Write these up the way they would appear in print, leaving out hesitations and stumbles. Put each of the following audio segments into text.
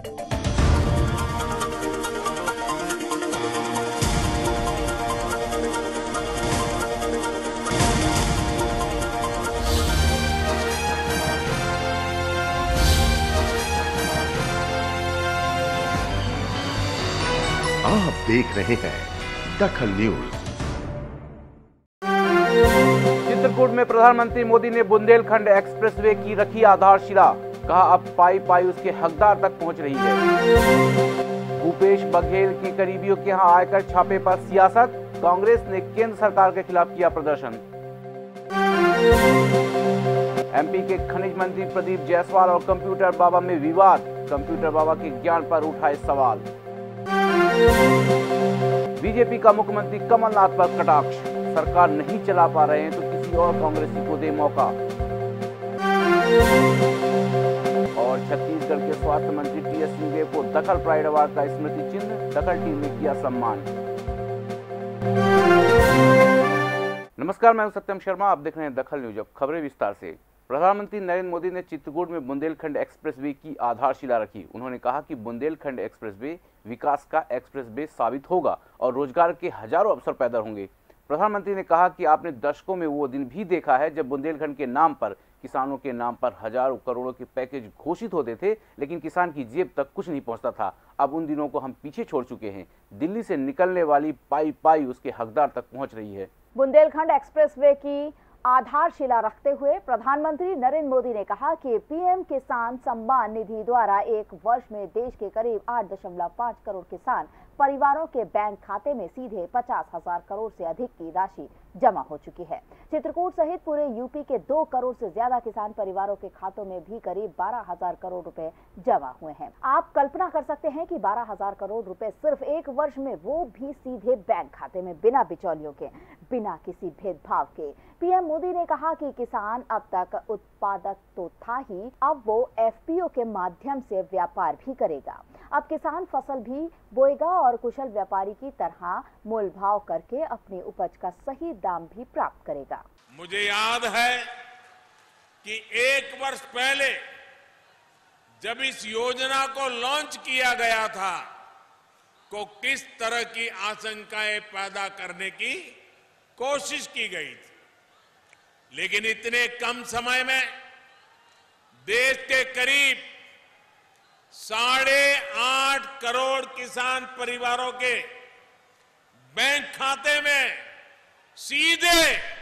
आप देख रहे हैं दखल न्यूज। चित्रकूट में प्रधानमंत्री मोदी ने बुंदेलखंड एक्सप्रेसवे की रखी आधारशिला। कहा अब पाई पाई उसके हकदार तक पहुंच रही है। भूपेश बघेल के करीबियों के यहां आयकर छापे पर सियासत। कांग्रेस ने केंद्र सरकार के खिलाफ किया प्रदर्शन। एमपी के खनिज मंत्री प्रदीप जायसवाल और कंप्यूटर बाबा में विवाद। कंप्यूटर बाबा के ज्ञान पर उठाए सवाल। बीजेपी का मुख्यमंत्री कमलनाथ पर कटाक्ष। सरकार नहीं चला पा रहे हैं तो किसी और कांग्रेसी को दे मौका। और छत्तीसगढ़ के स्वास्थ्य मंत्री टीएस सिंहदेव को दखल प्राइड अवार्ड का स्मृति चिन्ह। दखल टीम ने किया सम्मान। नमस्कार, मैं हूं सत्यम शर्मा। आप देख रहे हैं दखल न्यूज। अब खबरें विस्तार से। प्रधानमंत्री नरेंद्र मोदी ने चित्रकूट में बुंदेलखंड एक्सप्रेसवे की आधारशिला रखी। उन्होंने कहा कि बुंदेलखंड एक्सप्रेसवे विकास का एक्सप्रेसवे साबित होगा और रोजगार के हजारों अवसर पैदा होंगे। प्रधानमंत्री ने कहा कि आपने दशकों में वो दिन भी देखा है जब बुंदेलखंड के नाम पर, किसानों के नाम पर हजारों करोड़ों के पैकेज घोषित होते थे, लेकिन किसान की जेब तक कुछ नहीं पहुंचता था। अब उन दिनों को हम पीछे छोड़ चुके हैं। दिल्ली से निकलने वाली पाई पाई उसके हकदार तक पहुंच रही है। बुंदेलखंड एक्सप्रेसवे की आधारशिला रखते हुए प्रधानमंत्री नरेंद्र मोदी ने कहा कि पीएम किसान सम्मान निधि द्वारा एक वर्ष में देश के करीब 8.5 करोड़ किसान परिवारों के बैंक खाते में सीधे 50,000 करोड़ से अधिक की राशि जमा हो चुकी है। चित्रकूट सहित पूरे यूपी के 2 करोड़ से ज्यादा किसान परिवारों के खातों में भी करीब 12,000 करोड़ रुपए जमा हुए हैं। आप कल्पना कर सकते हैं कि 12,000 करोड़ रुपए सिर्फ एक वर्ष में, वो भी सीधे बैंक खाते में, बिना बिचौलियों के, बिना किसी भेदभाव के। पीएम मोदी ने कहा कि किसान अब तक उत्पादक तो था ही, अब वो एफपीओ के माध्यम से व्यापार भी करेगा। अब किसान फसल भी बोएगा और कुशल व्यापारी की तरह मोल भाव करके अपनी उपज का सही दाम भी प्राप्त करेगा। मुझे याद है कि 1 वर्ष पहले जब इस योजना को लॉन्च किया गया था को किस तरह की आशंकाएं पैदा करने की कोशिश की गई थी, लेकिन इतने कम समय में देश के करीब 8.5 करोड़ किसान परिवारों के बैंक खाते में सीधे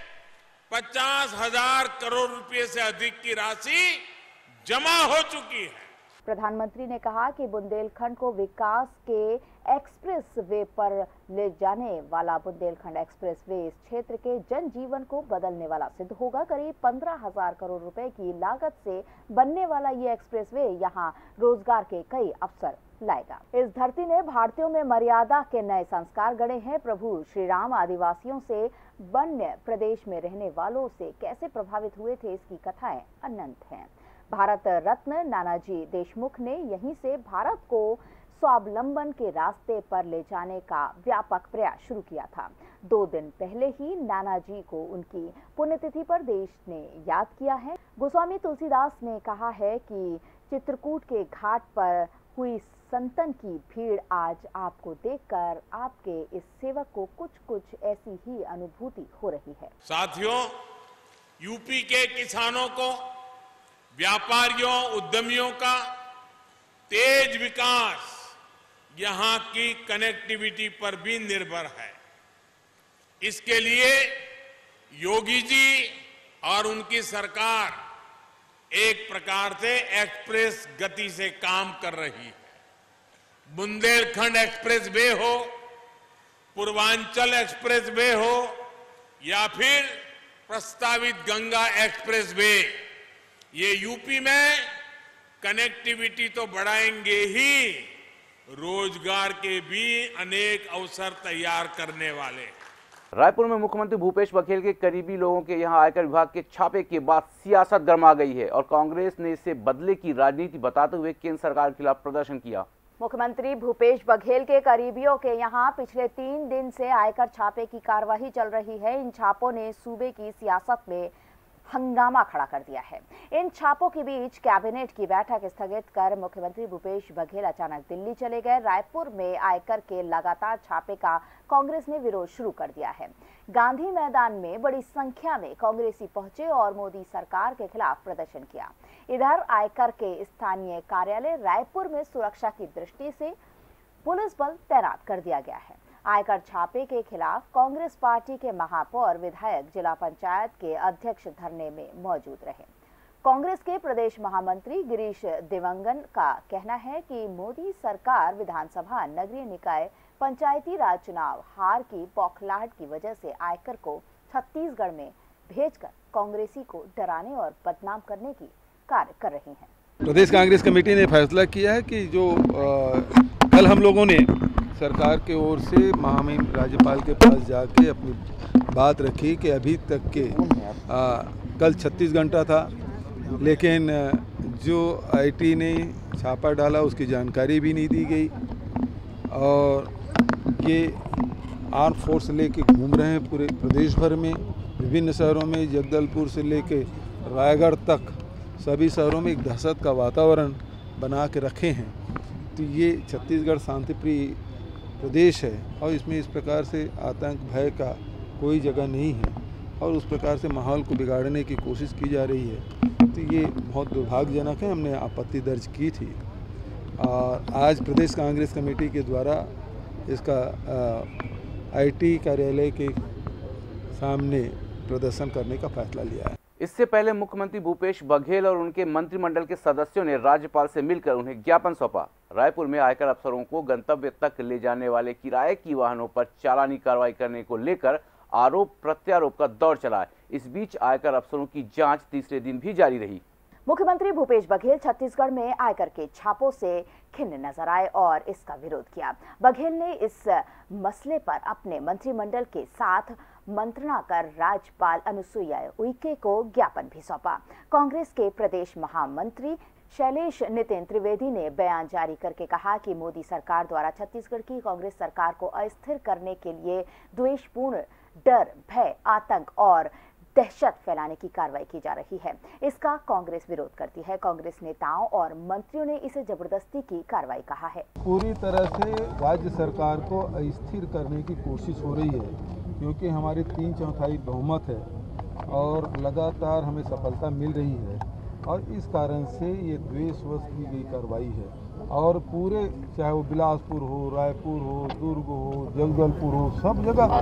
50,000 करोड़ रुपए से अधिक की राशि जमा हो चुकी है। प्रधानमंत्री ने कहा कि बुंदेलखंड को विकास के एक्सप्रेस वे पर ले जाने वाला बुंदेलखंड एक्सप्रेस वे इस क्षेत्र के जनजीवन को बदलने वाला सिद्ध होगा। करीब 15,000 करोड़ रुपए की लागत से बनने वाला ये एक्सप्रेस वे यहाँ रोजगार के कई अवसर लाएगा। इस धरती ने भारतीयों में मर्यादा के नए संस्कार गढ़े हैं। प्रभु श्री राम आदिवासियों से वन्य प्रदेश में रहने वालों से कैसे प्रभावित हुए थे, इसकी कथाएं अनंत हैं। भारत रत्न नानाजी देशमुख ने यहीं से भारत को स्वावलंबन के रास्ते पर ले जाने का व्यापक प्रयास शुरू किया था। 2 दिन पहले ही नानाजी को उनकी पुण्यतिथि पर देश ने याद किया है। गोस्वामी तुलसीदास ने कहा है कि चित्रकूट के घाट पर हुई संतन की भीड़ आज आपको देखकर आपके इस सेवक को कुछ ऐसी ही अनुभूति हो रही है। साथियों, यूपी के किसानों को, व्यापारियों, उद्यमियों का तेज विकास यहां की कनेक्टिविटी पर भी निर्भर है। इसके लिए योगी जी और उनकी सरकार एक प्रकार से एक्सप्रेस गति से काम कर रही है। बुंदेलखंड एक्सप्रेस वे हो, पूर्वांचल एक्सप्रेस वे हो या फिर प्रस्तावित गंगा एक्सप्रेस वे, ये यूपी में कनेक्टिविटी तो बढ़ाएंगे ही, रोजगार के भी अनेक अवसर तैयार करने वाले। रायपुर में मुख्यमंत्री भूपेश बघेल के करीबी लोगों के यहां आयकर विभाग के छापे के बाद सियासत गर्मा गई है और कांग्रेस ने इसे बदले की राजनीति बताते हुए केंद्र सरकार के खिलाफ प्रदर्शन किया। मुख्यमंत्री भूपेश बघेल के करीबियों के यहां पिछले 3 दिन से आयकर छापे की कार्यवाही चल रही है। इन छापों ने सूबे की सियासत में हंगामा खड़ा कर दिया है। इन छापों के बीच कैबिनेट की बैठक स्थगित कर मुख्यमंत्री भूपेश बघेल अचानक दिल्ली चले गए। रायपुर में आयकर के लगातार छापे का कांग्रेस ने विरोध शुरू कर दिया है। गांधी मैदान में बड़ी संख्या में कांग्रेसी पहुंचे और मोदी सरकार के खिलाफ प्रदर्शन किया। इधर आयकर के स्थानीय कार्यालय रायपुर में सुरक्षा की दृष्टि से पुलिस बल तैनात कर दिया गया है। आयकर छापे के खिलाफ कांग्रेस पार्टी के महापौर, विधायक, जिला पंचायत के अध्यक्ष धरने में मौजूद रहे। कांग्रेस के प्रदेश महामंत्री गिरीश देवंगन का कहना है कि मोदी सरकार विधानसभा, नगरीय निकाय, पंचायती राज चुनाव हार की बौखलाहट की वजह से आयकर को छत्तीसगढ़ में भेजकर कांग्रेसी को डराने और बदनाम करने की कार्य कर रही है। प्रदेश कांग्रेस कमेटी ने फैसला किया है कि जो कल हम लोगों ने सरकार के ओर से महामहिम राज्यपाल के पास जाके अपनी बात रखी कि अभी तक के कल 36 घंटा था, लेकिन जो आईटी ने छापा डाला उसकी जानकारी भी नहीं दी गई और ये आर्म फोर्स लेके घूम रहे हैं पूरे प्रदेश भर में, विभिन्न शहरों में, जगदलपुर से लेके रायगढ़ तक सभी शहरों में एक दहशत का वातावरण बना के रखे हैं। तो ये छत्तीसगढ़ शांतिप्रिय प्रदेश है और इसमें इस प्रकार से आतंक, भय का कोई जगह नहीं है और उस प्रकार से माहौल को बिगाड़ने की कोशिश की जा रही है। तो ये बहुत दुर्भाग्यजनक है। हमने आपत्ति दर्ज की थी और आज प्रदेश कांग्रेस कमेटी के द्वारा इसका आईटी कार्यालय के सामने प्रदर्शन करने का फैसला लिया है। इससे पहले मुख्यमंत्री भूपेश बघेल और उनके मंत्रिमंडल के सदस्यों ने राज्यपाल से मिलकर उन्हें ज्ञापन सौंपा। रायपुर में आयकर अफसरों को गंतव्य तक ले जाने वाले किराए की वाहनों पर चालानी कार्रवाई करने को लेकर आरोप प्रत्यारोप का दौर चला है। इस बीच आयकर अफसरों की जांच तीसरे दिन भी जारी रही। मुख्यमंत्री भूपेश बघेल छत्तीसगढ़ में आयकर के छापों से खिन्न नजर आए और इसका विरोध किया। बघेल ने इस मसले पर अपने मंत्रिमंडल के साथ मंत्रणा कर राज्यपाल अनुसुईया उइके को ज्ञापन भी सौंपा। कांग्रेस के प्रदेश महामंत्री शैलेश नितिन त्रिवेदी ने बयान जारी करके कहा कि मोदी सरकार द्वारा छत्तीसगढ़ की कांग्रेस सरकार को अस्थिर करने के लिए द्वेषपूर्ण डर, भय, आतंक और दहशत फैलाने की कार्रवाई की जा रही है। इसका कांग्रेस विरोध करती है। कांग्रेस नेताओं और मंत्रियों ने इसे जबरदस्ती की कार्रवाई कहा है। पूरी तरह से राज्य सरकार को अस्थिर करने की कोशिश हो रही है क्योंकि हमारे 3/4 बहुमत है और लगातार हमें सफलता मिल रही है और इस कारण से ये द्वेषवश की गई कार्रवाई है और पूरे, चाहे वो बिलासपुर हो, रायपुर हो, दुर्ग हो, जगदलपुर हो, सब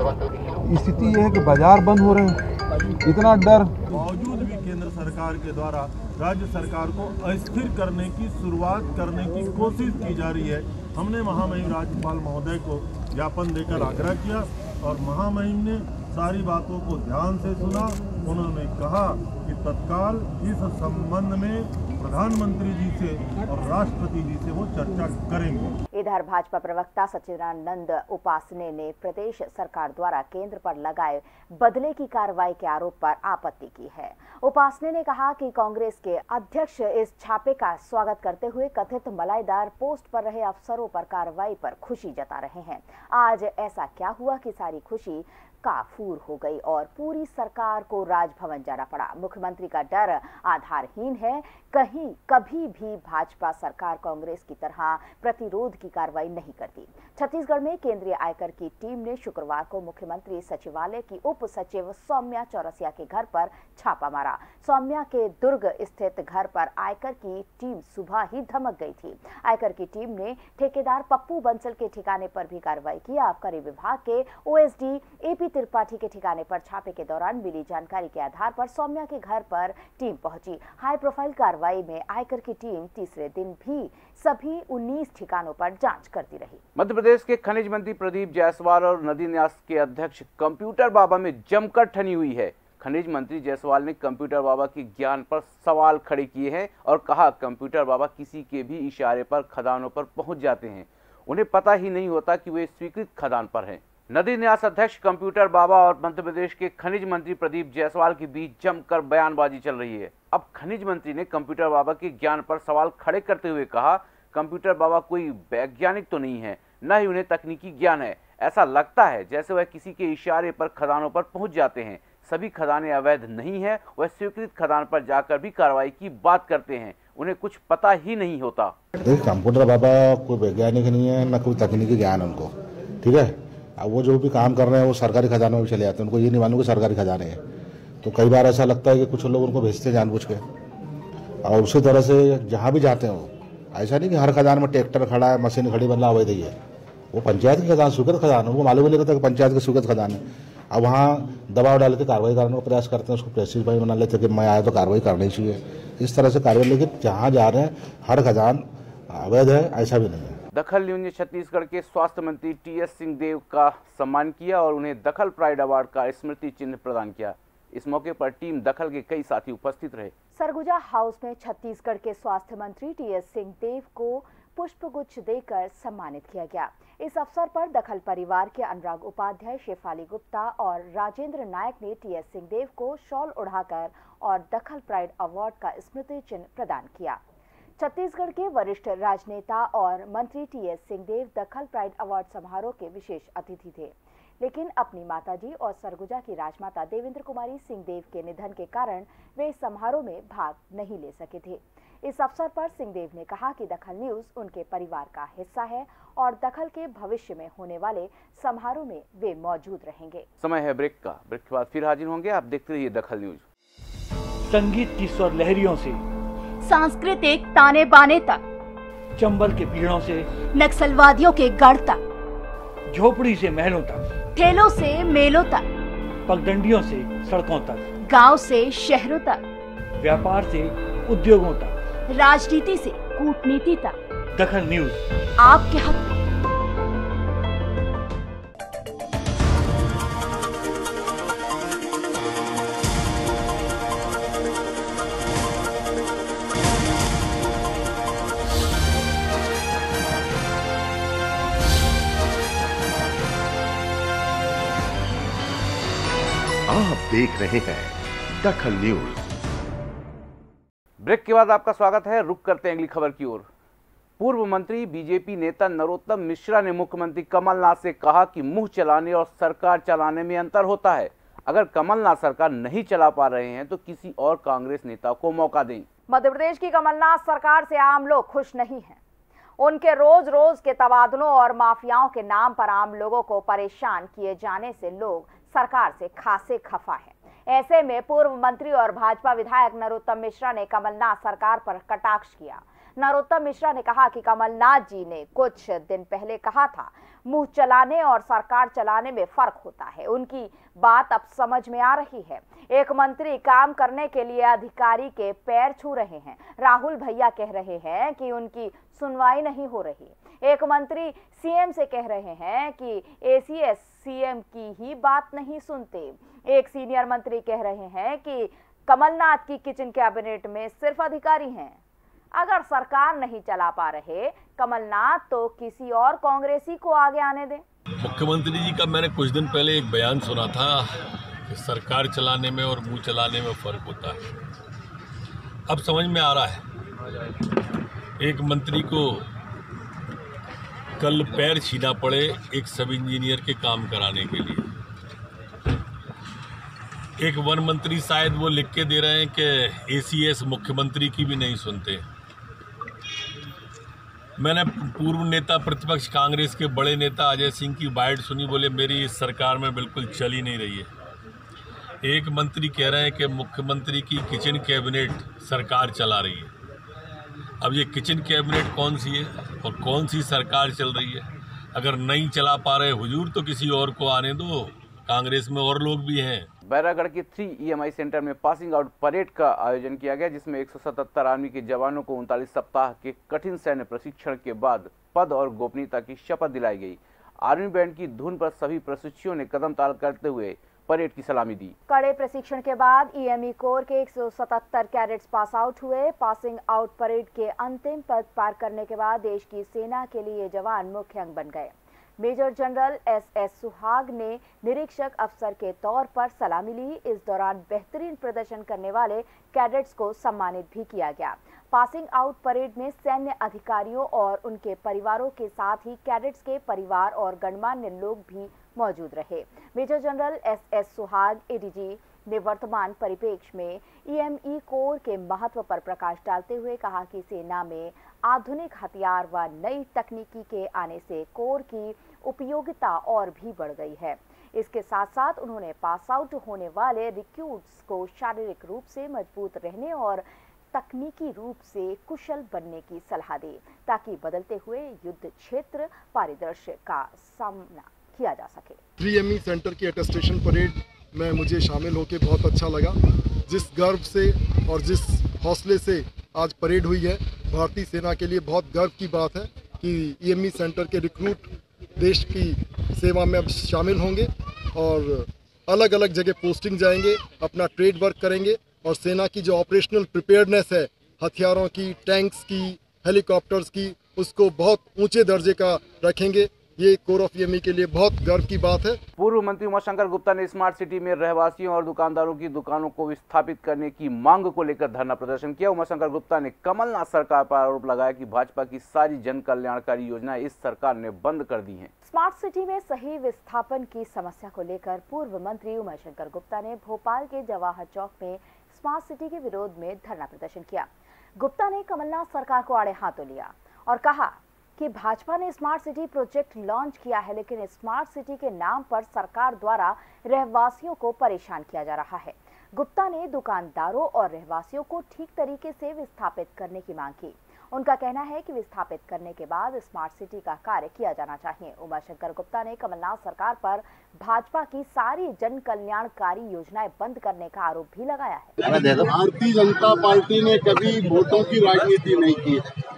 जगह स्थिति ये है कि बाजार बंद हो रहे हैं। इतना डर बावजूद भी केंद्र सरकार के द्वारा राज्य सरकार को अस्थिर करने की शुरुआत करने की कोशिश की जा रही है। हमने महामहिम राज्यपाल महोदय को ज्ञापन देकर आग्रह किया और महामहिम ने सारी बातों को ध्यान से सुना। उन्होंने कहा कि तत्काल इस संबंध में प्रधानमंत्री जी से और राष्ट्रपति जी से वो चर्चा करेंगे। इधर भाजपा प्रवक्ता सच्चिदानंद उपासने ने प्रदेश सरकार द्वारा केंद्र पर लगाए बदले की कार्रवाई के आरोप पर आपत्ति की है। उपासने ने कहा कि कांग्रेस के अध्यक्ष इस छापे का स्वागत करते हुए कथित मलाईदार पोस्ट पर रहे अफसरों पर कार्रवाई पर खुशी जता रहे हैं। आज ऐसा क्या हुआ कि सारी खुशी काफूर हो गई और पूरी सरकार को राजभवन जाना पड़ा। मुख्यमंत्री का डर आधारहीन है। कभी भी भाजपा सरकार कांग्रेस की तरह प्रतिरोध की कार्रवाई नहीं करती। छत्तीसगढ़ में केंद्रीय आयकर की टीम ने शुक्रवार को मुख्यमंत्री सचिवालय की उप सचिव सौम्या चौरसिया के घर पर छापा मारा। सौम्या के दुर्ग स्थित घर पर आयकर की टीम सुबह ही धमक गई थी। आयकर की टीम ने ठेकेदार पप्पू बंसल के ठिकाने पर भी कार्रवाई की। आबकारी विभाग के ओएसडी एपी त्रिपाठी के ठिकाने पर छापे के दौरान मिली जानकारी के आधार पर सौम्या के घर पर टीम पहुंची। हाई प्रोफाइल कार्रवाई में आयकर की टीम तीसरे दिन भी सभी 19 ठिकानों पर जांच करती रही। मध्य प्रदेश के खनिज मंत्री प्रदीप जायसवाल और नदी न्यास के अध्यक्ष कंप्यूटर बाबा में जमकर ठनी हुई है। खनिज मंत्री जायसवाल ने कंप्यूटर बाबा के ज्ञान पर सवाल खड़े किए हैं और कहा कंप्यूटर बाबा किसी के भी इशारे पर खदानों पर पहुंच जाते हैं। उन्हें पता ही नहीं होता कि वे स्वीकृत खदान पर हैं। नदी न्यास अध्यक्ष कंप्यूटर बाबा और मध्य प्रदेश के खनिज मंत्री प्रदीप जायसवाल के बीच जमकर बयानबाजी चल रही है। अब खनिज मंत्री ने कंप्यूटर बाबा के ज्ञान पर सवाल खड़े करते हुए कहा कंप्यूटर बाबा कोई वैज्ञानिक तो नहीं है, न ही उन्हें तकनीकी ज्ञान है। ऐसा लगता है जैसे वह किसी के इशारे पर खदानों पर पहुंच जाते हैं। सभी खदानें अवैध नहीं है, वह स्वीकृत खदान पर जाकर भी कार्रवाई की बात करते हैं। उन्हें कुछ पता ही नहीं होता। कंप्यूटर बाबा कोई वैज्ञानिक नहीं है, न कोई तकनीकी ज्ञान उनको, ठीक है। अब वो जो भी काम कर रहे हैं वो सरकारी खजानों में चले जाते हैं, उनको ये नहीं मालूम कि सरकारी खजाने हैं। तो कई बार ऐसा लगता है कि कुछ लोग उनको भेजते हैं जानबूझ के, और उसी तरह से जहाँ भी जाते हैं वो, ऐसा नहीं कि हर खजान में ट्रैक्टर खड़ा है, मशीन खड़ी, बदला अवैध ही है। वो पंचायत की खजान, स्वीकृत खजान, उनको मालूम नहीं रहता कि पंचायत की स्वीकृत खजान है। अब वहाँ दबाव डाल के कार्रवाई करने का प्रयास करते हैं, उसको प्रेसिस भाई बना लेते हैं कि मैं आया तो कार्रवाई करनी चाहिए, इस तरह से कार्रवाई। लेकिन जहाँ जा रहे हैं हर खजान अवैध है, ऐसा भी नहीं है। दखल न्यूज ने छत्तीसगढ़ के स्वास्थ्य मंत्री टीएस सिंहदेव का सम्मान किया और उन्हें दखल प्राइड अवार्ड का स्मृति चिन्ह प्रदान किया। इस मौके पर टीम दखल के कई साथी उपस्थित रहे। सरगुजा हाउस में छत्तीसगढ़ के स्वास्थ्य मंत्री टीएस सिंहदेव को पुष्पगुच्छ देकर सम्मानित किया गया। इस अवसर पर दखल परिवार के अनुराग उपाध्याय, शेफाली गुप्ता और राजेंद्र नायक ने टीएस सिंहदेव को शॉल उड़ाकर और दखल प्राइड अवार्ड का स्मृति चिन्ह प्रदान किया। छत्तीसगढ़ के वरिष्ठ राजनेता और मंत्री टीएस सिंहदेव दखल प्राइड अवार्ड समारोह के विशेष अतिथि थे, लेकिन अपनी माताजी और सरगुजा की राजमाता देवेंद्र कुमारी सिंहदेव के निधन के कारण वे इस समारोह में भाग नहीं ले सके थे। इस अवसर पर सिंहदेव ने कहा कि दखल न्यूज उनके परिवार का हिस्सा है और दखल के भविष्य में होने वाले समारोह में वे मौजूद रहेंगे। समय है ब्रेक का। ब्रेक के बाद फिर हाजिर होंगे। आप देखते रहिए दखल न्यूज। संगीत की स्वर लहरियों से सांस्कृतिक ताने बाने तक, चंबल के पीड़ों से नक्सलवादियों के गढ़ तक, झोपड़ी से महलों तक, ठेलों से मेलों तक, पगडंडियों से सड़कों तक, गांव से शहरों तक, व्यापार से उद्योगों तक, राजनीति से कूटनीति तक, दखल न्यूज आपके हक में। आप देख रहे हैं दखल न्यूज। ब्रेक के बाद आपका स्वागत है। रुक करते हैं अगली खबर की ओर। पूर्व मंत्री बीजेपी नेता नरोत्तम मिश्रा ने मुख्यमंत्री कमलनाथ से कहा कि मुंह चलाने और सरकार चलाने में अंतर होता है। अगर कमलनाथ सरकार नहीं चला पा रहे हैं तो किसी और कांग्रेस नेता को मौका दें। मध्य प्रदेश की कमलनाथ सरकार से आम लोग खुश नहीं हैं। उनके रोज रोज के तबादलों और माफियाओं के नाम पर आम लोगों को परेशान किए जाने से लोग सरकार से खासे खफा है। ऐसे में पूर्व मंत्री और भाजपा विधायक नरोत्तम मिश्रा ने कमलनाथ सरकार पर कटाक्ष किया। नरोत्तम मिश्रा ने कहा कि कमलनाथ जी ने कुछ दिन पहले कहा था, मुंह चलाने और सरकार चलाने में फर्क होता है। उनकी बात अब समझ में आ रही है। एक मंत्री काम करने के लिए अधिकारी के पैर छू रहे हैं। राहुल भैया कह रहे हैं कि उनकी सुनवाई नहीं हो रही। एक मंत्री सीएम से कह रहे हैं कि एसीएस सीएम की ही बात नहीं सुनते। एक सीनियर मंत्री कह रहे हैं कि कमलनाथ की किचन कैबिनेट में सिर्फ अधिकारी हैं। अगर सरकार नहीं चला पा रहे कमलनाथ तो किसी और कांग्रेसी को आगे आने दें। मुख्यमंत्री जी का मैंने कुछ दिन पहले एक बयान सुना था कि सरकार चलाने में और मुंह चलाने में फर्क होता है। अब समझ में आ रहा है। एक मंत्री को कल पैर छीना पड़े एक सब इंजीनियर के काम कराने के लिए। एक वन मंत्री शायद वो लिख के दे रहे हैं कि एसीएस मुख्यमंत्री की भी नहीं सुनते। मैंने पूर्व नेता प्रतिपक्ष कांग्रेस के बड़े नेता अजय सिंह की बाइट सुनी, बोले मेरी इस सरकार में बिल्कुल चल ही नहीं रही है। एक मंत्री कह रहे हैं कि मुख्यमंत्री की किचन कैबिनेट सरकार चला रही है। अब ये किचन कैबिनेट कौन सी है और कौन सी सरकार चल रही है? अगर नहीं चला पा रहे हुजूर तो किसी और को आने दो, कांग्रेस में और लोग भी हैं। बैरागढ़ के 3 EMI सेंटर में पासिंग आउट परेड का आयोजन किया गया, जिसमें 177 आर्मी के जवानों को 39 सप्ताह के कठिन सैन्य प्रशिक्षण के बाद पद और गोपनीयता की शपथ दिलाई गई। आर्मी बैंड की धुन पर सभी प्रशिक्षुओं ने कदम ताल करते हुए परेड की सलामी दी। कड़े प्रशिक्षण के बाद EME कोर के 177 कैडेट्स पास आउट हुए। पासिंग आउट परेड के अंतिम पद पार करने के बाद देश की सेना के लिए जवान मुख्य अंग बन गए। मेजर जनरल SS सुहाग ने निरीक्षक अफसर के तौर पर सलामी ली। इस दौरान बेहतरीन प्रदर्शन करने वाले कैडेट्स को सम्मानित भी किया गया। पासिंग आउट परेड में सैन्य अधिकारियों और उनके परिवारों के साथ ही कैडेट्स के परिवार और गणमान्य लोग भी मौजूद रहे। Major general SS Suhag, ADG निवर्तमान परिप्रेक्ष्य में ईएमई कोर के महत्व पर प्रकाश डालते हुए कहा कि सेना में आधुनिक हथियार व नई तकनीकी के आने से कोर की उपयोगिता और भी बढ़ गई है। इसके साथ साथ उन्होंने पास आउट होने वाले रिक्रूट्स को शारीरिक रूप से मजबूत रहने और तकनीकी रूप से कुशल बनने की सलाह दी ताकि बदलते हुए युद्ध क्षेत्र परिदृश्य का सामना किया जा सके। प्री सेंटर की अटेस्टेशन परेड में मुझे शामिल होकर बहुत अच्छा लगा। जिस गर्व से और जिस हौसले से आज परेड हुई है, भारतीय सेना के लिए बहुत गर्व की बात है कि ईएमई सेंटर के रिक्रूट देश की सेवा में अब शामिल होंगे और अलग अलग जगह पोस्टिंग जाएंगे, अपना ट्रेड वर्क करेंगे और सेना की जो ऑपरेशनल प्रिपेयर्डनेस है, हथियारों की, टैंक्स की, हेलीकॉप्टर्स की, उसको बहुत ऊंचे दर्जे का रखेंगे। ये कोर ऑफ ईएमई के लिए बहुत गर्व की बात है। पूर्व मंत्री उमाशंकर गुप्ता ने स्मार्ट सिटी में रहवासियों और दुकानदारों की दुकानों को विस्थापित करने की मांग को लेकर धरना प्रदर्शन किया। उमाशंकर गुप्ता ने कमलनाथ सरकार पर आरोप लगाया कि भाजपा की सारी जन कल्याणकारी योजनाएं इस सरकार ने बंद कर दी हैं। स्मार्ट सिटी में सही विस्थापन की समस्या को लेकर पूर्व मंत्री उमाशंकर गुप्ता ने भोपाल के जवाहर चौक में स्मार्ट सिटी के विरोध में धरना प्रदर्शन किया। गुप्ता ने कमलनाथ सरकार को आड़े हाथों लिया और कहा कि भाजपा ने स्मार्ट सिटी प्रोजेक्ट लॉन्च किया है, लेकिन स्मार्ट सिटी के नाम पर सरकार द्वारा रहवासियों को परेशान किया जा रहा है। गुप्ता ने दुकानदारों और रहवासियों को ठीक तरीके से विस्थापित करने की मांग की। उनका कहना है कि विस्थापित करने के बाद स्मार्ट सिटी का कार्य किया जाना चाहिए। उमाशंकर गुप्ता ने कमलनाथ सरकार पर भाजपा की सारी जन कल्याणकारी योजनाएं बंद करने का आरोप भी लगाया है। भारतीय जनता पार्टी ने कभी वोटों की राजनीति नहीं की।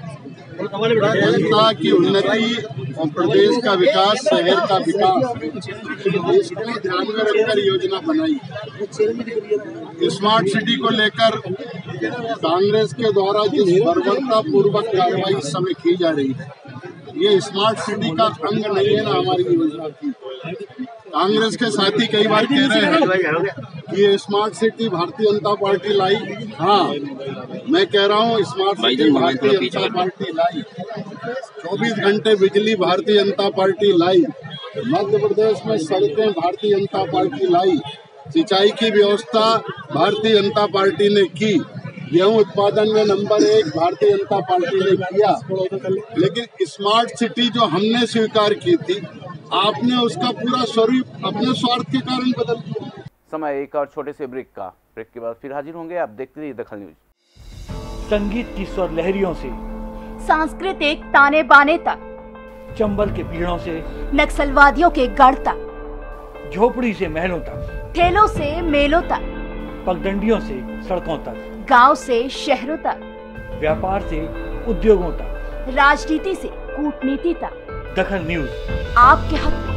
जनता की उन्नति और प्रदेश का विकास, शहर का विकास, इसको ध्यान में रखकर योजना बनाई। स्मार्ट सिटी को लेकर कांग्रेस के द्वारा जिस बर्बरता पूर्वक कार्रवाई इस समय की जा रही है, ये स्मार्ट सिटी का अंग नहीं है ना हमारी योजना की। कांग्रेस के साथी कई बार कह रहे हैं कि ये smart city Bharatiya Janata party लाई। हाँ, मैं कह रहा हूँ smart city Bharatiya Janata party लाई। 24 घंटे बिजली भारतीय जनता पार्टी लाई। मध्य प्रदेश में सड़कें भारतीय जनता पार्टी लाई। सिंचाई की व्यवस्था भारतीय जनता पार्टी ने की। गेहूं उत्पादन में नंबर 1 भारतीय जनता पार्टी ने किया। लेकिन स्मार्ट सिटी जो हमने स्वीकार की थी, आपने उसका पूरा स्वरूप अपने स्वार्थ के कारण बदल दिया। समय एक और छोटे से ब्रेक का। ब्रेक के बाद फिर हाजिर होंगे। आप देखते रहिए दखल न्यूज। संगीत की स्वर लहरियों से सांस्कृतिक ताने बाने तक, चंबल के पीड़ों से नक्सलवादियों के गढ़ तक, झोपड़ी से महलों तक, ठेलों से मेलों तक, पगडंडियों से सड़कों तक, गांव से शहरों तक, व्यापार से उद्योगों तक, राजनीति से कूटनीति तक, दखल न्यूज आपके हक में।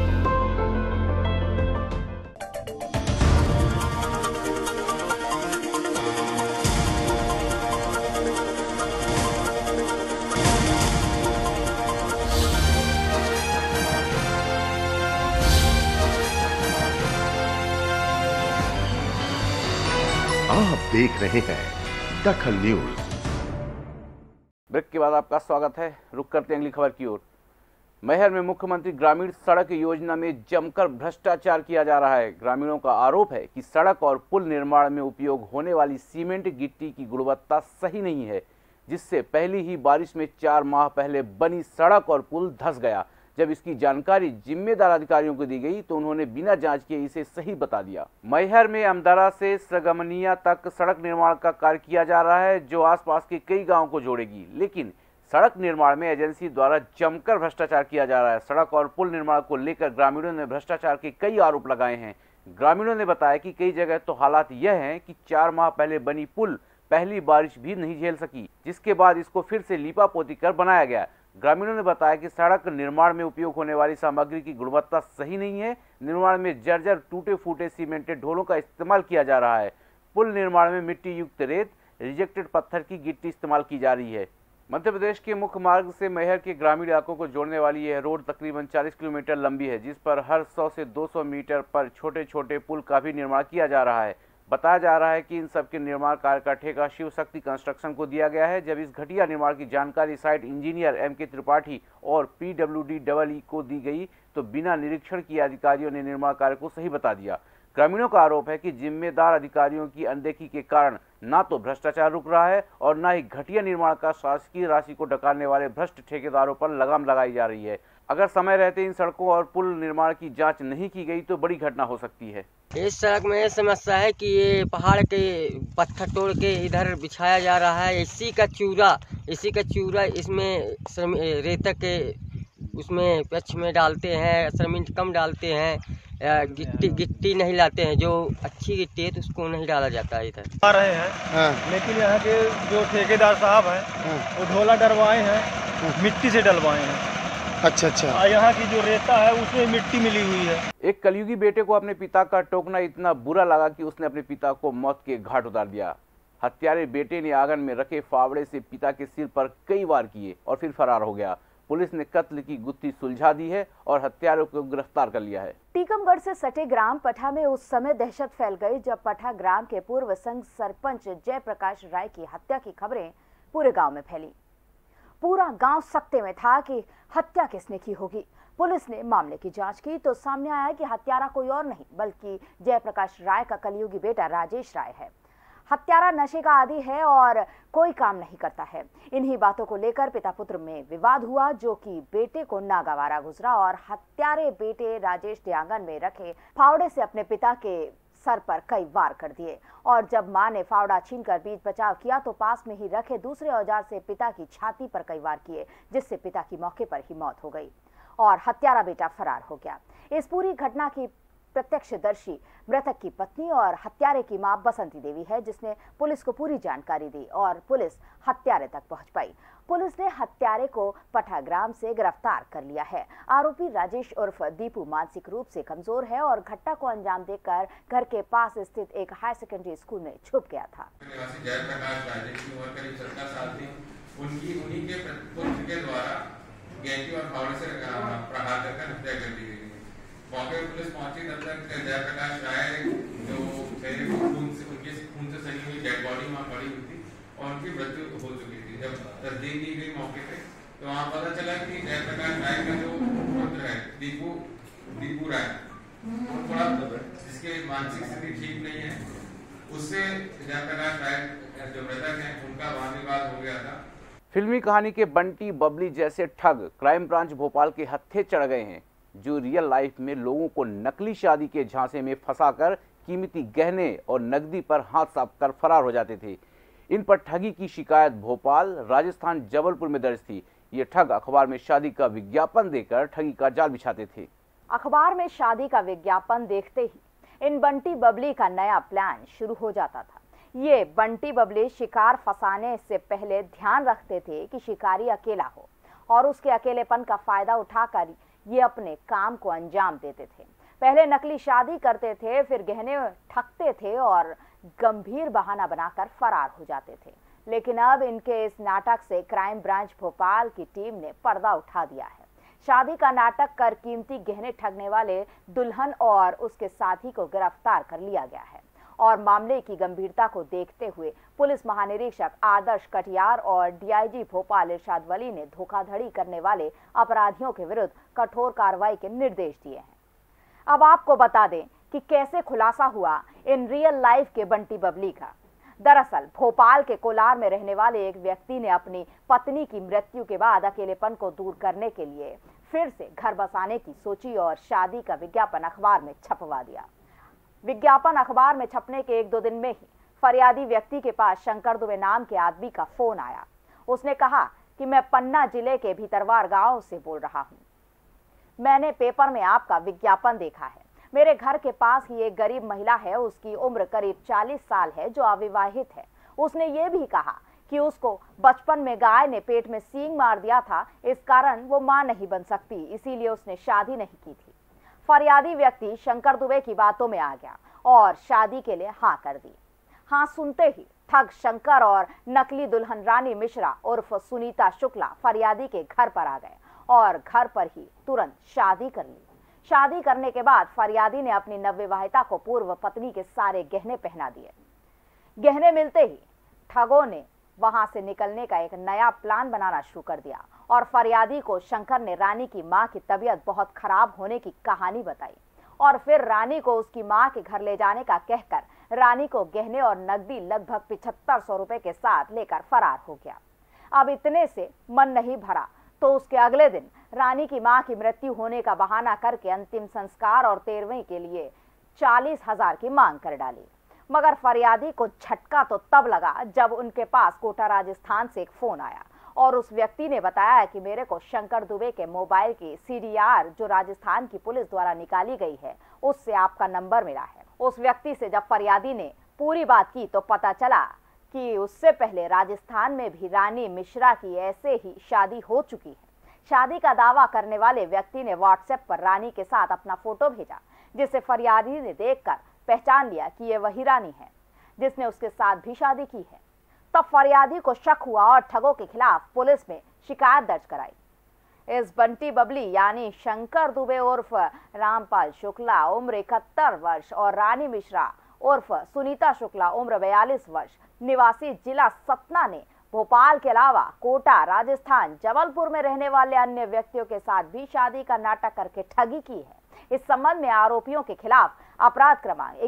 आप देख रहे हैं दखल न्यूज। ब्रेक के बाद आपका स्वागत है। रुक करते हैं अगली खबर की ओर। मैहर में मुख्यमंत्री ग्रामीण सड़क योजना में जमकर भ्रष्टाचार किया जा रहा है। ग्रामीणों का आरोप है कि सड़क और पुल निर्माण में उपयोग होने वाली सीमेंट गिट्टी की गुणवत्ता सही नहीं है, जिससे पहली ही बारिश में 4 माह पहले बनी सड़क और पुल धंस गया। जब इसकी जानकारी जिम्मेदार अधिकारियों को दी गई तो उन्होंने बिना जांच किए इसे सही बता दिया। मैहर में अमदारा से सगमनिया तक सड़क निर्माण का कार्य किया जा रहा है, जो आसपास के कई गांवों को जोड़ेगी, लेकिन सड़क निर्माण में एजेंसी द्वारा जमकर भ्रष्टाचार किया जा रहा है। सड़क और पुल निर्माण को लेकर ग्रामीणों ने भ्रष्टाचार के कई आरोप लगाए हैं। ग्रामीणों ने बताया कि कई जगह तो हालात यह हैं कि 4 माह पहले बनी पुल पहली बारिश भी नहीं झेल सकी, जिसके बाद इसको फिर से लीपा पोती कर बनाया गया। ग्रामीणों ने बताया कि सड़क निर्माण में उपयोग होने वाली सामग्री की गुणवत्ता सही नहीं है। निर्माण में जर्जर टूटे फूटे सीमेंटेड ढोलों का इस्तेमाल किया जा रहा है। पुल निर्माण में मिट्टी युक्त रेत, रिजेक्टेड पत्थर की गिट्टी इस्तेमाल की जा रही है। मध्य प्रदेश के मुख्य मार्ग से मैहर के ग्रामीण इलाकों को जोड़ने वाली यह रोड तकरीबन 40 किलोमीटर लंबी है, जिस पर हर 100 से 200 मीटर पर छोटे छोटे पुल का भी निर्माण किया जा रहा है। बताया जा रहा है कि इन सब के निर्माण कार्य का ठेका शिव शक्ति कंस्ट्रक्शन को दिया गया है। जब इस घटिया निर्माण की जानकारी साइट इंजीनियर M.K. त्रिपाठी और PWD EE को दी गई तो बिना निरीक्षण किए अधिकारियों ने निर्माण कार्य को सही बता दिया। ग्रामीणों का आरोप है कि जिम्मेदार अधिकारियों की अनदेखी के कारण न तो भ्रष्टाचार रुक रहा है और न ही घटिया निर्माण का शासकीय राशि को डकारने वाले भ्रष्ट ठेकेदारों पर लगाम लगाई जा रही है। अगर समय रहते इन सड़कों और पुल निर्माण की जांच नहीं की गई तो बड़ी घटना हो सकती है। इस सड़क में ये समस्या है कि ये पहाड़ के पत्थर तोड़ के इधर बिछाया जा रहा है। इसी का चूरा इसमें रेत के उसमें पक्ष में डालते हैं, सीमेंट कम डालते हैं, गिट्टी नहीं लाते हैं। जो अच्छी गिट्टी है तो उसको नहीं डाला जाता है इधर। आ रहे हैं लेकिन यहाँ के जो ठेकेदार साहब हैं वो ढोला डलवाए हैं, मिट्टी से डलवाए हैं। अच्छा। यहाँ की जो रेता है उसमें मिट्टी मिली हुई है। एक कलयुगी बेटे को अपने पिता का टोकना इतना बुरा लगा कि उसने अपने पिता को मौत के घाट उतार दिया। हत्यारे बेटे ने आंगन में रखे फावड़े से पिता के सिर पर कई वार किए और फिर फरार हो गया। पुलिस ने कत्ल की गुत्थी सुलझा दी है और हत्यारों को गिरफ्तार कर लिया है। टीकमगढ़ से सटे ग्राम पठा में उस समय दहशत फैल गई जब पठा ग्राम के पूर्व संघ सरपंच जयप्रकाश राय की हत्या की खबरें पूरे गांव में फैली। पूरा गांव सकते में था कि हत्या किसने की होगी। पुलिस ने मामले की जांच की तो सामने आया कि हत्यारा कोई और नहीं बल्कि जयप्रकाश राय का कलयुगी बेटा राजेश राय है। हत्यारा नशे का आदी है और कोई काम नहीं करता है। इन्हीं बातों को लेकर पिता पुत्र में विवाद हुआ जो कि बेटे को नागवारा गुजरा और हत्यारे बेटे राजेश ने आंगन में रखे फावड़े से अपने पिता के सर पर कई वार कर दिए और जब मां ने फावड़ा छीनकर बीच बचाव किया तो पास में ही रखे दूसरे औजार से पिता की छाती पर कई वार किए जिससे पिता की मौके पर ही मौत हो गई और हत्यारा बेटा फरार हो गया। इस पूरी घटना की प्रत्यक्षदर्शी मृतक की पत्नी और हत्यारे की मां बसंती देवी है जिसने पुलिस को पूरी जानकारी दी और पुलिस हत्यारे तक पहुंच पाई। पुलिस ने हत्यारे को पठा ग्राम से गिरफ्तार कर लिया है। आरोपी राजेश उर्फ दीपू मानसिक रूप से कमजोर है और घटना को अंजाम देकर घर के पास स्थित एक हायर सेकेंडरी स्कूल में छुप गया था। जयप्रकाश राजेश की उम्र करीब 17 साल थी। उन्हीं के पुत्र के द्वारा गैंटी और फावड़े से प्रहार कर हत्या कर दी गई। मौके पर पुलिस पहुंची तब तक जयप्रकाश राय जो उनके खून से सनी हुई डेड बॉडी वहाँ पड़ी हुई थी और उनकी मृत्यु हो चुकी थी। जब तस्दीक की गई मौके पे तो वहाँ पता चला कि जयप्रकाश राय का जो पुत्र है दीपू राय थोड़ा जिसके मानसिक स्थिति ठीक नहीं है उससे जयप्रकाश राय जो मृतक है उनका वाद विवाद हो गया था। फिल्मी कहानी के बंटी बबली जैसे ठग क्राइम ब्रांच भोपाल के हत्थे चढ़ गए हैं जो रियल लाइफ में लोगों को नकली शादी के झांसे में फंसाकर कीमती गहने और नकदी पर हाथ साफ कर फरार हो जाते थे। इन पर ठगी की शिकायत भोपाल, राजस्थान, जबलपुर में दर्ज थी। ये ठग अखबार में शादी का विज्ञापन देकर ठगी का जाल बिछाते थे। अखबार में शादी का विज्ञापन देखते ही इन बंटी बबली का नया प्लान शुरू हो जाता था। ये बंटी बबली शिकार फंसाने से पहले ध्यान रखते थे कि शिकारी अकेला हो और उसके अकेलेपन का फायदा उठाकर ये अपने काम को अंजाम देते थे। पहले नकली शादी करते थे, फिर गहने ठगते थे और गंभीर बहाना बनाकर फरार हो जाते थे। लेकिन अब इनके इस नाटक से क्राइम ब्रांच भोपाल की टीम ने पर्दा उठा दिया है। शादी का नाटक कर कीमती गहने ठगने वाले दुल्हन और उसके साथी को गिरफ्तार कर लिया गया है और मामले की गंभीरता को देखते हुए पुलिस महानिरीक्षक आदर्श कटियार और डीआईजी भोपाल इरशाद वली ने धोखाधड़ी करने वाले अपराधियों के विरुद्ध कठोर कार्रवाई के निर्देश दिए हैं। अब आपको बता दें कि कैसे खुलासा हुआ इन रियल लाइफ के बंटी बबली का। दरअसल भोपाल के कोलार में रहने वाले एक व्यक्ति ने अपनी पत्नी की मृत्यु के बाद अकेलेपन को दूर करने के लिए फिर से घर बसाने की सोची और शादी का विज्ञापन अखबार में छपवा दिया। विज्ञापन अखबार में छपने के 1-2 दिन में ही फरियादी व्यक्ति के पास शंकर दुबे नाम के आदमी का फोन आया। उसने कहा कि मैं पन्ना जिले के भीतरवार गांव से बोल रहा हूं। मैंने पेपर में आपका विज्ञापन देखा है। मेरे घर के पास ही एक गरीब महिला है, उसकी उम्र करीब 40 साल है, जो अविवाहित है। उसने ये भी कहा कि उसको बचपन में गाय ने पेट में सींग मार दिया था, इस कारण वो मां नहीं बन सकती, इसीलिए उसने शादी नहीं की थी। फरियादी व्यक्ति शंकर दुबे की बातों में आ गया और शादी के लिए हाँ कर दी। हाँ सुनते ही ठग शंकर और नकली दुल्हन रानी मिश्रा उर्फ सुनीता शुक्ला फरियादी के घर पर आ गए और घर पर ही तुरंत शादी कर ली। शादी करने के बाद फरियादी ने अपनी नवविवाहिता को पूर्व पत्नी के सारे गहने पहना दिए। गहने मिलते ही ठगों ने वहां से निकलने का एक नया प्लान बनाना शुरू कर दिया और फरियादी को शंकर ने रानी की मां की तबीयत बहुत खराब होने की कहानी बताई और फिर रानी को उसकी मां के घर ले जाने का कहकर रानी को गहने और नकदी लगभग 7500 रुपए के साथ लेकर फरार हो गया। अब इतने से मन नहीं भरा तो उसके अगले दिन रानी की मां की मृत्यु होने का बहाना करके अंतिम संस्कार और 13वें के लिए 40,000 की मांग कर डाली। मगर फरियादी को झटका तो तब लगा जब उनके पास कोटा राजस्थान से एक फोन आया और उस व्यक्ति ने बताया कि मेरे को शंकर दुबे के मोबाइल की CDR जो राजस्थान की पुलिस द्वारा निकाली गई है उससे आपका नंबर मिला है। उस व्यक्ति से जब फरियादी ने पूरी बात की तो पता चला कि उससे पहले राजस्थान में भी रानी मिश्रा की ऐसे ही शादी हो चुकी है। शादी का दावा करने वाले व्यक्ति ने व्हाट्सएप पर रानी के साथ अपना फोटो भेजा, जिसे फरियादी ने देखकर पहचान लिया कि ये वही रानी है जिसने उसके साथ भी शादी की है। तब फरियादी को शक हुआ और ठगों के खिलाफ पुलिस में शिकायत दर्ज कराई। इस बंटी बबली यानी शंकर दुबे उर्फ रामपाल शुक्ला उम्र 71 वर्ष और रानी मिश्रा उर्फ सुनीता शुक्ला उम्र 42 वर्ष निवासी जिला सतना ने भोपाल के अलावा कोटा, राजस्थान, जबलपुर में रहने वाले अन्य व्यक्तियों के साथ भी शादी का नाटक करके ठगी की है। इस संबंध में आरोपियों के खिलाफ अपराध क्रमांक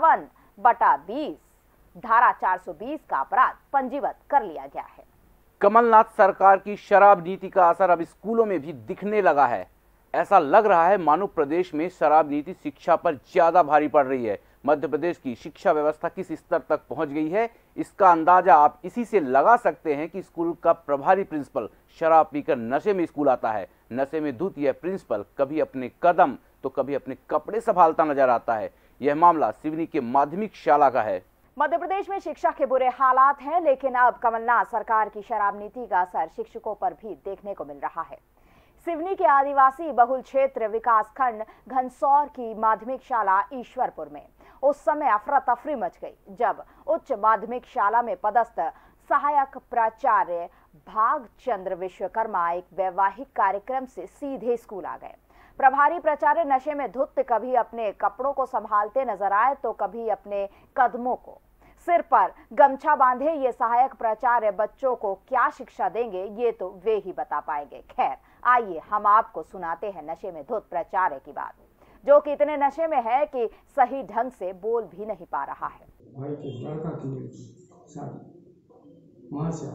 51/20 धारा 420 का अपराध पंजीबद्ध कर लिया गया है। कमलनाथ सरकार की शराब नीति का असर अब स्कूलों में भी दिखने लगा है। ऐसा लग रहा है मानो प्रदेश में शराब नीति शिक्षा पर ज्यादा भारी पड़ रही है। मध्य प्रदेश की शिक्षा व्यवस्था किस स्तर तक पहुंच गई है, इसका अंदाजा आप इसी से लगा सकते हैं कि स्कूल का प्रभारी प्रिंसिपल शराब पीकर नशे में स्कूल आता है। नशे में धुत यह प्रिंसिपल कभी अपने कदम तो कभी अपने कपड़े संभालता नजर आता है। यह मामला सिवनी के माध्यमिक शाला का है। मध्य प्रदेश में शिक्षा के बुरे हालात हैं, लेकिन अब कमलनाथ सरकार की शराब नीति का असर शिक्षकों पर भी देखने को मिल रहा है। सिवनी के आदिवासी बहुल क्षेत्र विकास खंड घनसौर की माध्यमिक शाला ईश्वरपुर में उस समय अफरा तफरी मच गई जब उच्च माध्यमिक शाला में पदस्थ सहायक प्राचार्य भागचंद्र विश्वकर्मा एक वैवाहिक कार्यक्रम से सीधे स्कूल आ गए। प्रभारी प्राचार्य नशे में धुत कभी अपने कपड़ों को संभालते नजर आए तो कभी अपने कदमों को। सिर पर गमछा बांधे ये सहायक प्राचार्य बच्चों को क्या शिक्षा देंगे ये तो वे ही बता पाएंगे। खैर, आइए हम आपको सुनाते हैं नशे में धुत प्राचार्य की बात, जो कि इतने नशे में है कि सही ढंग से बोल भी नहीं पा रहा है। भाई के लड़का की शादी वहाँ से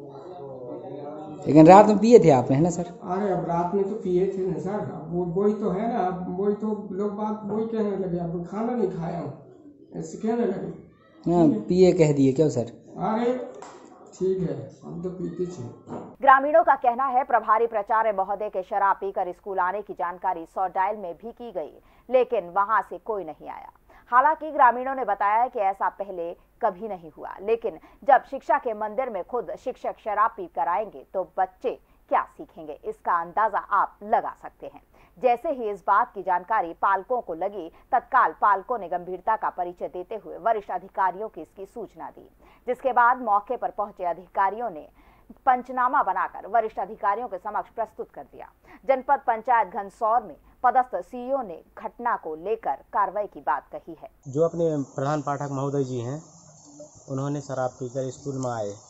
लेकिन रात में पिए थे आप, है ना सर? अरे अब रात में तो पिए थे ना सर। वही तो है ना, वही तो लोग बात वही कहने लगे, अब खाना नहीं खाया हूँ ऐसे कहने लगे। हाँ, पिए कह दिए क्या सर? अरे ठीक है, हम तो पीते थे। ग्रामीणों का कहना है प्रभारी प्राचार्य महोदय के शराब पीकर स्कूल आने की जानकारी 100 डायल में भी की गई, लेकिन वहां से कोई नहीं आया। हालांकि ग्रामीणों ने बताया कि ऐसा पहले कभी नहीं हुआ, लेकिन जब शिक्षा के मंदिर में खुद शिक्षक शराब पीकर आएंगे तो बच्चे क्या सीखेंगे, इसका अंदाजा आप लगा सकते हैं। जैसे ही इस बात की जानकारी पालकों को लगी, तत्काल पालकों ने गंभीरता का परिचय देते हुए वरिष्ठ अधिकारियों की इसकी सूचना दी, जिसके बाद मौके पर पहुंचे अधिकारियों ने पंचनामा बनाकर वरिष्ठ अधिकारियों के समक्ष प्रस्तुत कर दिया। जनपद पंचायत घनसौर में पदस्थ सीईओ ने घटना को लेकर कार्रवाई की बात कही है। जो अपने प्रधान पाठक महोदय जी हैं, उन्होंने शराब पीकर स्कूल में आए।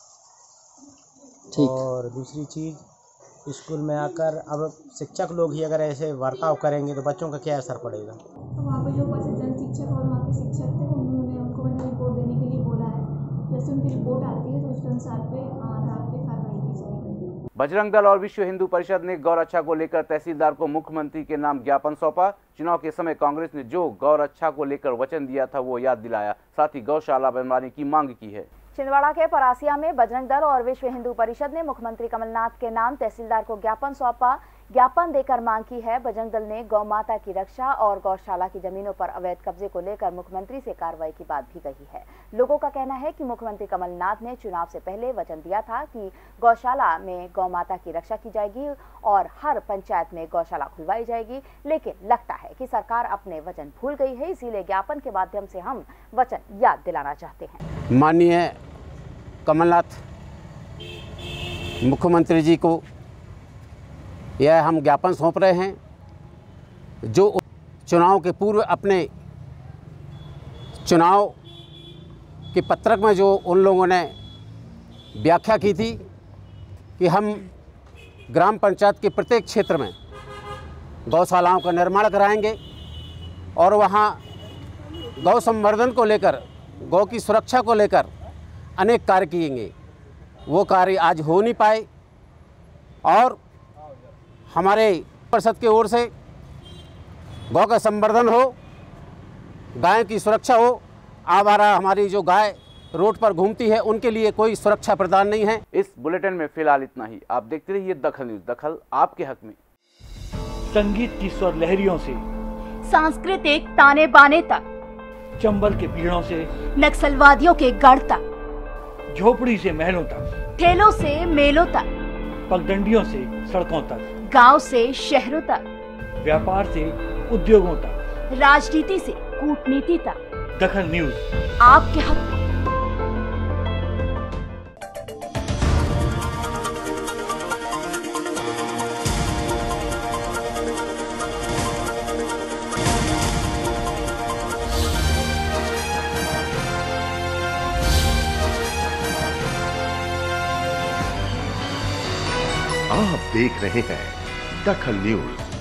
और दूसरी चीज, स्कूल में आकर अब शिक्षक लोग ही अगर ऐसे बर्ताव करेंगे तो बच्चों का क्या असर पड़ेगा। तो वहाँ पे जो जन शिक्षक और वहाँ के शिक्षक थे उन्होंने उनको मैंने रिपोर्ट देने के लिए बोला है। जैसे उनकी रिपोर्ट आती है तो उसके अनुसार आधार पे कार्रवाई की जाएगी। बजरंग दल और विश्व हिंदू परिषद ने गौरक्षा को लेकर तहसीलदार को मुख्यमंत्री के नाम ज्ञापन सौंपा। चुनाव के समय कांग्रेस ने जो गौरक्षा को लेकर वचन दिया था वो याद दिलाया, साथ ही गौशाला बनवाने की मांग की है। छिंदवाड़ा के परासिया में बजरंग दल और विश्व हिंदू परिषद ने मुख्यमंत्री कमलनाथ के नाम तहसीलदार को ज्ञापन सौंपा। ज्ञापन देकर मांग की है। बजरंग दल ने गौ माता की रक्षा और गौशाला की जमीनों पर अवैध कब्जे को लेकर मुख्यमंत्री से कार्रवाई की बात भी कही है। लोगों का कहना है कि मुख्यमंत्री कमलनाथ ने चुनाव से पहले वचन दिया था कि गौशाला में गौ माता की रक्षा की जाएगी और हर पंचायत में गौशाला खुलवाई जाएगी, लेकिन लगता है कि सरकार अपने वचन भूल गई है। इसीलिए ज्ञापन के माध्यम से हम वचन याद दिलाना चाहते हैं। माननीय कमलनाथ मुख्यमंत्री जी को यह हम ज्ञापन सौंप रहे हैं, जो चुनाव के पूर्व अपने चुनाव के पत्रक में जो उन लोगों ने व्याख्या की थी कि हम ग्राम पंचायत के प्रत्येक क्षेत्र में गौशालाओं का निर्माण कराएंगे और वहाँ गौ संवर्धन को लेकर, गौ की सुरक्षा को लेकर अनेक कार्य किएंगे। वो कार्य आज हो नहीं पाए और हमारे परिषद की ओर से गौ का संवर्धन हो, गाय की सुरक्षा हो। आवारा हमारी जो गाय रोड पर घूमती है उनके लिए कोई सुरक्षा प्रदान नहीं है। इस बुलेटिन में फिलहाल इतना ही। आप देखते रहिए दखल न्यूज, दखल आपके हक में। संगीत की स्वर लहरियों से सांस्कृतिक ताने बाने तक, चंबल के पीड़ों से नक्सलवादियों के गढ़ तक, झोपड़ी से महलों तक, ठेलों से मेलों तक, पगडंडियों से सड़कों तक, गांव से शहरों तक, व्यापार से उद्योगों तक, राजनीति से कूटनीति तक, दखल न्यूज आपके हक में। आप देख रहे हैं दखल न्यूज।